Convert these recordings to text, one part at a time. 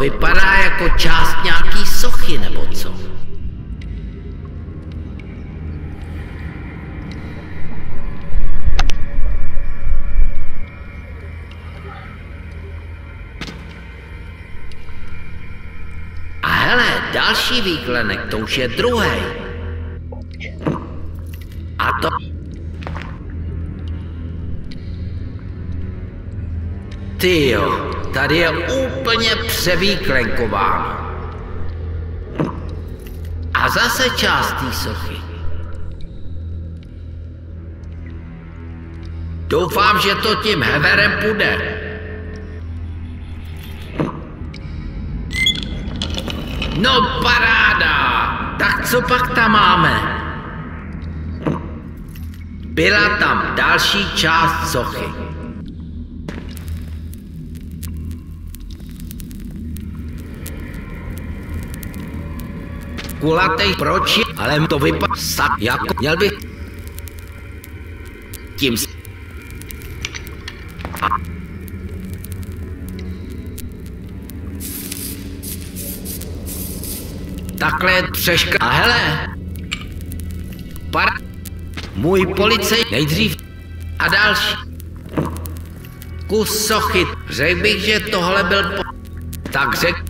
vypadá jako část nějaký sochy, nebo co? A hele, další výklenek, to už je druhý. A to... Tyjo, tady je úplně převýklenkováno. A zase část té sochy. Doufám, že to tím heverem půjde. No paráda! Tak co pak tam máme? Byla tam další část sochy. Kulatej proč? Ale to vypadá jako měl bych tím takhle přeška. A hele, můj policej nejdřív a další. Kus sochy. Řekl bych, že tohle byl tak řekl.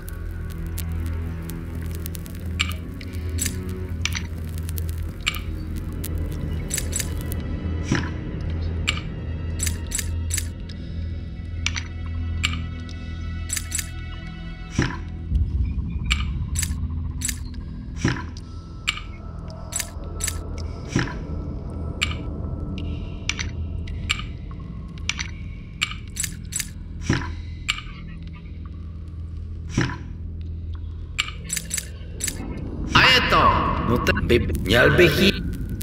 No ten by měl bych jí.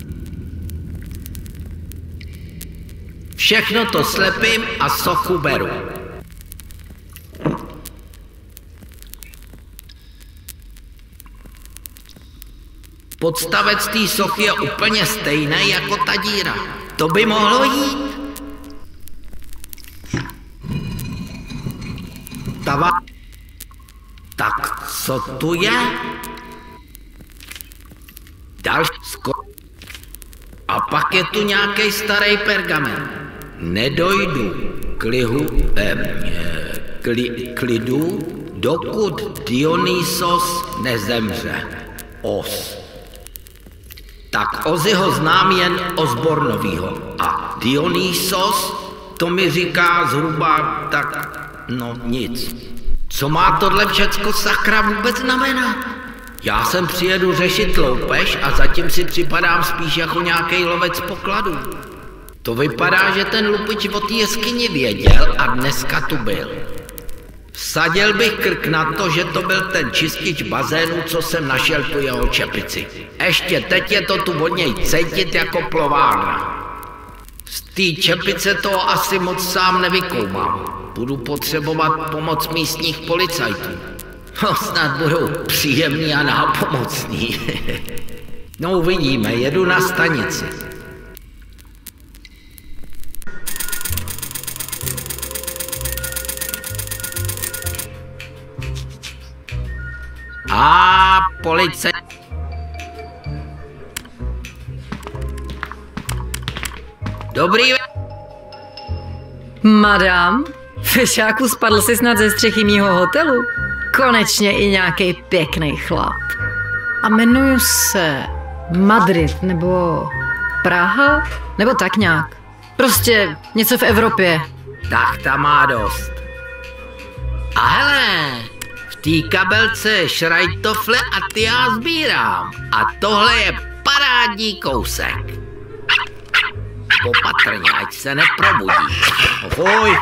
Všechno to slepím a sochu beru. Podstavec té sochy je úplně stejný jako ta díra. To by mohlo jít. Tak co tu je? A pak je tu nějaký starý pergamen. Nedojdu klidu, dokud Dionysos nezemře. Os. Tak Ozyho znám jen Osbornovýho. A Dionysos, to mi říká zhruba tak, no nic. Co má tohle všecko sakra vůbec znamenat? Já sem přijedu řešit loupež a zatím si připadám spíš jako nějaký lovec pokladů. To vypadá, že ten lupič o té jeskyni věděl a dneska tu byl. Vsadil bych krk na to, že to byl ten čistič bazénu, co jsem našel tu jeho čepici. Ještě teď je to tu od něj cítit jako plovárna. Z té čepice toho asi moc sám nevykoumám. Budu potřebovat pomoc místních policajtů. No, snad budou příjemní a nápomocní. No uvidíme, jedu na stanici. A policie. Dobrý Madam, fešáku, spadl si snad ze střechy mýho hotelu? Konečně i nějaký pěkný chlap. A jmenuju se Madrid, nebo Praha, nebo tak nějak. Prostě něco v Evropě. Tak ta má dost. A hele, v té kabelce je šrajtofle a ty já sbírám. A tohle je parádní kousek. Opatrně, ať se neprobudí. Ahoj.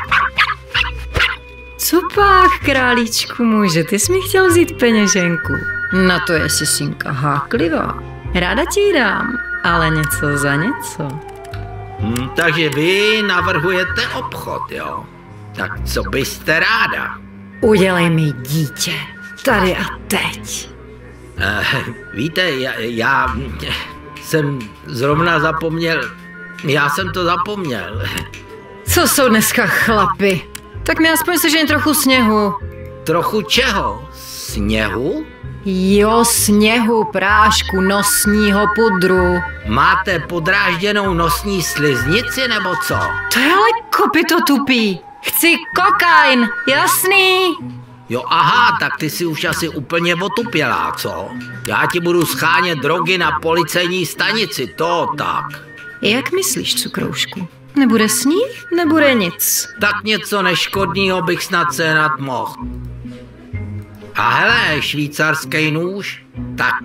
Co pak, králíčku může, ty jsi mi chtěl vzít peněženku. Na to je sisinka háklivá. Ráda ti ji dám, ale něco za něco. Takže vy navrhujete obchod, jo? Tak co byste ráda? Udělej mi dítě, tady a teď. Víte, já jsem zrovna zapomněl, já jsem to zapomněl. Co jsou dneska chlapi? Tak mi aspoň sežeň trochu sněhu. Trochu čeho? Sněhu? Jo, sněhu, prášku, nosního pudru. Máte podrážděnou nosní sliznici nebo co? To je ale kopyto tupý. Chci kokain, jasný? Jo, aha, tak ty si už asi úplně otupělá, co? Já ti budu schánět drogy na policejní stanici, to tak. Jak myslíš, cukroušku? Nebude sníh, nebude nic. Tak něco neškodného bych snad sehnat mohl. A hele, švýcarský nůž, tak...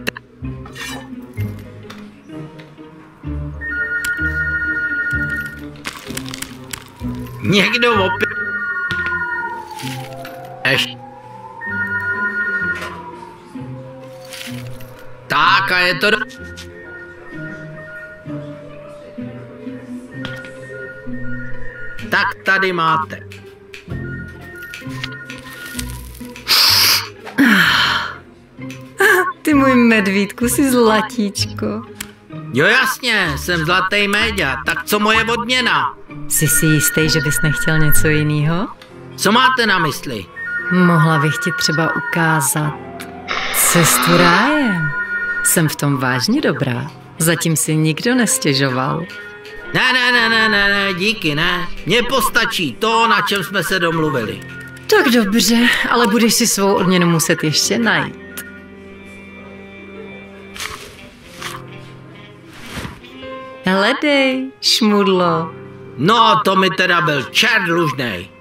Někdo opět... Tak a je to... Tak tady máte. Ty můj medvídku, jsi zlatíčko. Jo jasně, jsem zlatý méďa, tak co moje odměna? Jsi si jistý, že bys nechtěl něco jiného? Co máte na mysli? Mohla bych ti třeba ukázat cestu rájem. Jsem v tom vážně dobrá. Zatím si nikdo nestěžoval. Ne, díky, ne. Mně postačí to, na čem jsme se domluvili. Tak dobře, ale budeš si svou odměnu muset ještě najít. Hledej, šmudlo. No, to mi teda byl čert dlužnej.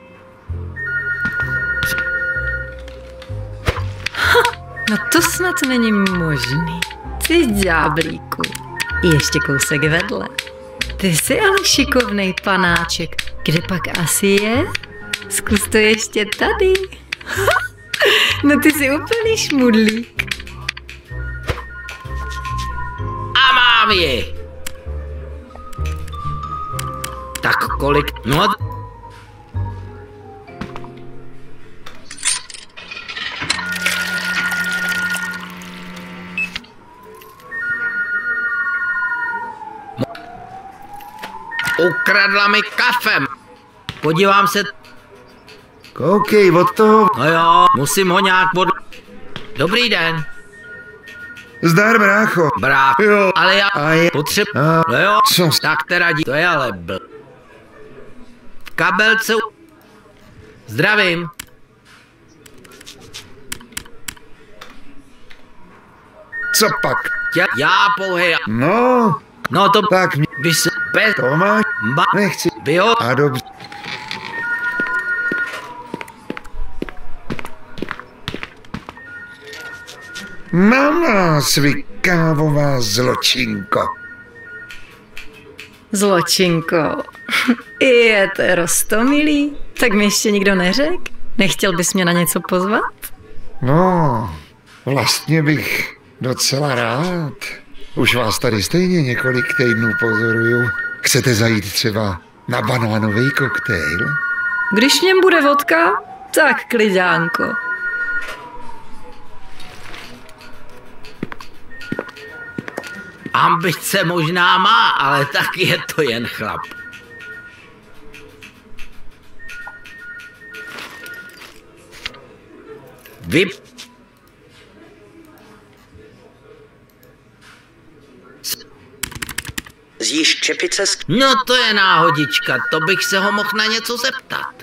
No to snad není možný. Ty ďáblíku. Ještě kousek vedle. Ty jsi ale šikovnej panáček. Kde pak asi je? Zkus to ještě tady. No ty jsi úplný šmudlík. A mám ji. Tak kolik... No... Ukradla mi kafem. Podívám se... Koukej, od toho... No jo, musím ho nějak od... Dobrý den. Zdar, brácho. Jo, ale já potřebuji... No jo, co? Tak teda to je ale v kabelce... Zdravím. Co pak? Já pouhej... No, to... tak Když se... Bez... to máš? Nechci. Vyho... A dobře. Na nás, vy kávová zločinko. Zločinko. Je to roztomilý. Tak mi ještě nikdo neřekl? Nechtěl bys mě na něco pozvat? No, vlastně bych docela rád. Už vás tady stejně několik týdnů pozoruju. Chcete zajít třeba na banánový koktejl? Když v něm bude vodka, tak klidánko. Ambice možná má, ale tak je to jen chlap. Vy... Zjíš čepice s... No to je náhodička, to bych se ho mohl na něco zeptat.